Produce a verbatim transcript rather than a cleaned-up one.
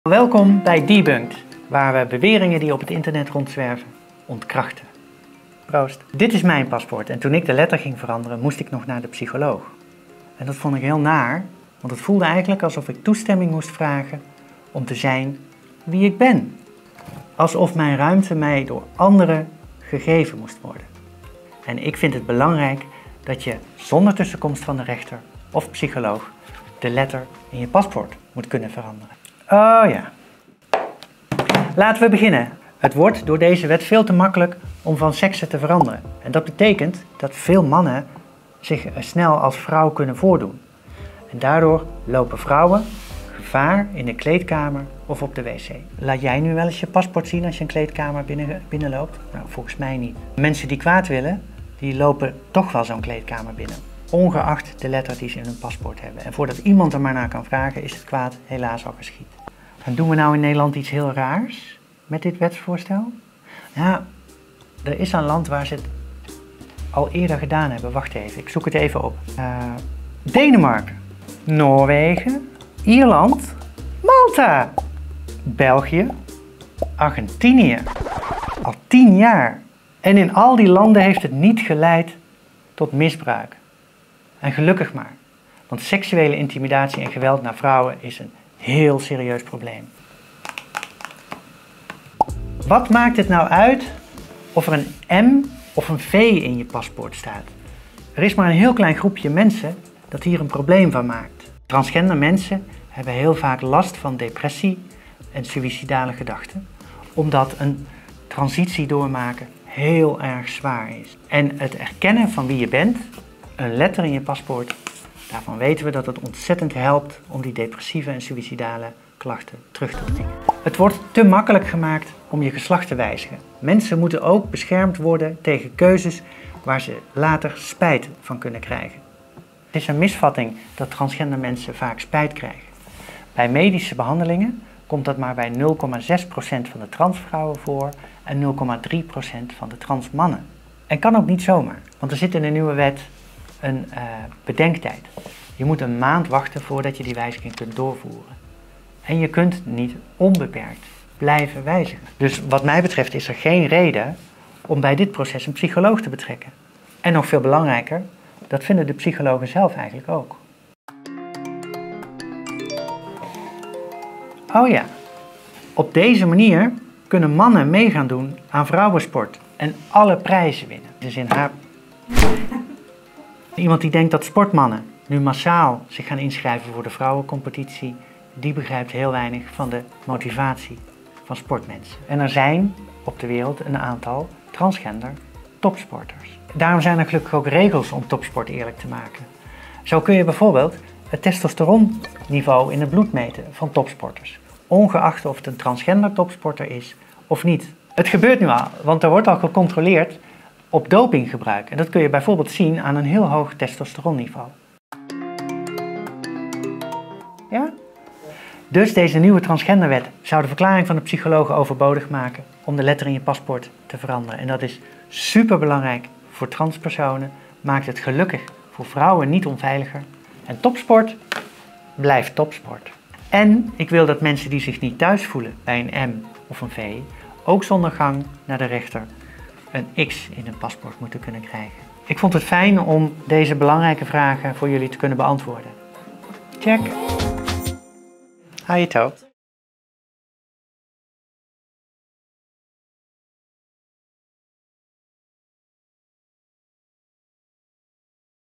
Welkom bij Debunked, waar we beweringen die op het internet rondzwerven ontkrachten. Proost. Dit is mijn paspoort en toen ik de letter ging veranderen moest ik nog naar de psycholoog. En dat vond ik heel naar, want het voelde eigenlijk alsof ik toestemming moest vragen om te zijn wie ik ben. Alsof mijn ruimte mij door anderen gegeven moest worden. En ik vind het belangrijk dat je zonder tussenkomst van de rechter of psycholoog de letter in je paspoort moet kunnen veranderen. Oh ja. Laten we beginnen. Het wordt door deze wet veel te makkelijk om van sekse te veranderen. En dat betekent dat veel mannen zich snel als vrouw kunnen voordoen. En daardoor lopen vrouwen gevaar in de kleedkamer of op de wc. Laat jij nu wel eens je paspoort zien als je een kleedkamer binnen, binnenloopt? Nou, volgens mij niet. Mensen die kwaad willen, die lopen toch wel zo'n kleedkamer binnen. Ongeacht de letter die ze in hun paspoort hebben. En voordat iemand er maar naar kan vragen, is het kwaad helaas al geschied. En doen we nou in Nederland iets heel raars met dit wetsvoorstel? Ja, er is een land waar ze het al eerder gedaan hebben. Wacht even, ik zoek het even op. Uh, Denemarken, Noorwegen, Ierland, Malta, België, Argentinië. Al tien jaar. En in al die landen heeft het niet geleid tot misbruik. En gelukkig maar, want seksuele intimidatie en geweld naar vrouwen is een heel serieus probleem. Wat maakt het nou uit of er een M of een V in je paspoort staat? Er is maar een heel klein groepje mensen dat hier een probleem van maakt. Transgender mensen hebben heel vaak last van depressie en suïcidale gedachten, omdat een transitie doormaken heel erg zwaar is. En het erkennen van wie je bent, een letter in je paspoort, daarvan weten we dat het ontzettend helpt om die depressieve en suïcidale klachten terug te dringen. Het wordt te makkelijk gemaakt om je geslacht te wijzigen. Mensen moeten ook beschermd worden tegen keuzes waar ze later spijt van kunnen krijgen. Het is een misvatting dat transgender mensen vaak spijt krijgen. Bij medische behandelingen komt dat maar bij nul komma zes procent van de transvrouwen voor en nul komma drie procent van de transmannen. En kan ook niet zomaar, want er zit in de nieuwe wet een uh, bedenktijd. Je moet een maand wachten voordat je die wijziging kunt doorvoeren. En je kunt niet onbeperkt blijven wijzigen. Dus wat mij betreft is er geen reden om bij dit proces een psycholoog te betrekken. En nog veel belangrijker, dat vinden de psychologen zelf eigenlijk ook. Oh ja, op deze manier kunnen mannen mee gaan doen aan vrouwensport en alle prijzen winnen. Dus in haar... Iemand die denkt dat sportmannen nu massaal zich gaan inschrijven voor de vrouwencompetitie, die begrijpt heel weinig van de motivatie van sportmensen. En er zijn op de wereld een aantal transgender topsporters. Daarom zijn er gelukkig ook regels om topsport eerlijk te maken. Zo kun je bijvoorbeeld het testosteronniveau in het bloed meten van topsporters, ongeacht of het een transgender topsporter is of niet. Het gebeurt nu al, want er wordt al gecontroleerd op dopinggebruik. En dat kun je bijvoorbeeld zien aan een heel hoog testosteronniveau. Ja? Dus deze nieuwe transgenderwet zou de verklaring van de psychologen overbodig maken om de letter in je paspoort te veranderen. En dat is super belangrijk voor transpersonen, maakt het gelukkig voor vrouwen niet onveiliger. En topsport blijft topsport. En ik wil dat mensen die zich niet thuis voelen bij een M of een V, ook zonder gang naar de rechter een X in hun paspoort moeten kunnen krijgen. Ik vond het fijn om deze belangrijke vragen voor jullie te kunnen beantwoorden. Check. Hou je toe.